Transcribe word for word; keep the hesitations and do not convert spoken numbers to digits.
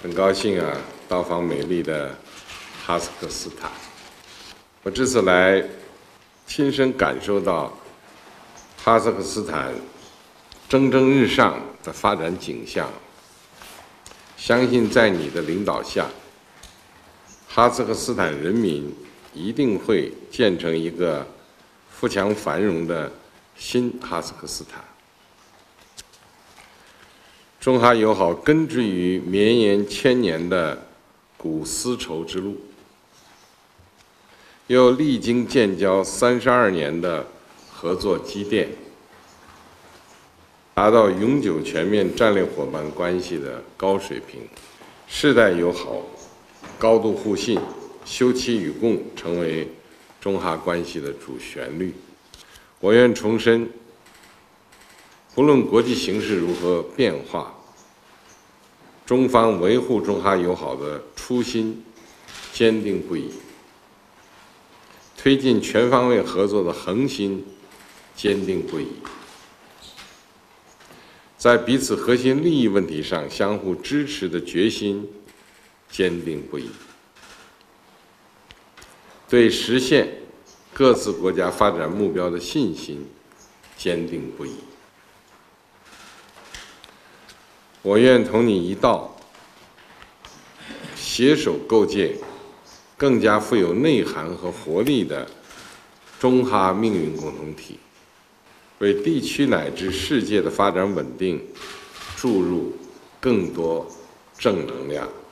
很高兴啊，到访美丽的哈萨克斯坦。我这次来，亲身感受到哈萨克斯坦蒸蒸日上的发展景象。相信在你的领导下，哈萨克斯坦人民一定会建成一个富强繁荣的新哈萨克斯坦。中哈友好根植于绵延千年的古丝绸之路，又历经建交三十二年的合作积淀，达到永久全面战略伙伴关系的高水平，世代友好、高度互信、休戚与共成为中哈关系的主旋律。我愿重申，不论国际形势如何变化，中方维护中哈友好的初心坚定不移，推进全方位合作的恒心坚定不移，在彼此核心利益问题上相互支持的决心坚定不移，对实现各自国家发展目标的信心坚定不移。我愿同你一道，携手构建更加富有内涵和活力的中哈命运共同体，为地区乃至世界的发展稳定注入更多正能量。